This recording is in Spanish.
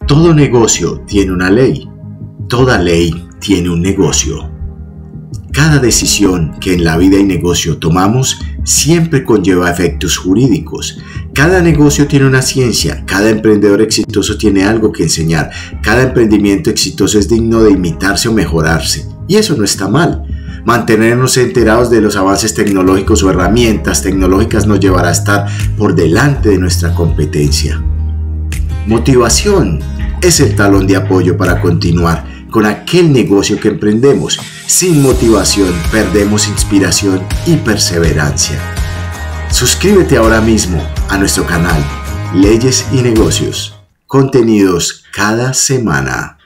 Todo negocio tiene una ley. Toda ley tiene un negocio. Cada decisión que en la vida y negocio tomamos siempre conlleva efectos jurídicos. Cada negocio tiene una ciencia, cada emprendedor exitoso tiene algo que enseñar, cada emprendimiento exitoso es digno de imitarse o mejorarse. Y eso no está mal. Mantenernos enterados de los avances tecnológicos o herramientas tecnológicas nos llevará a estar por delante de nuestra competencia. Motivación es el talón de apoyo para continuar con aquel negocio que emprendemos. Sin motivación perdemos inspiración y perseverancia. Suscríbete ahora mismo a nuestro canal Leyes y Negocios. Contenidos cada semana.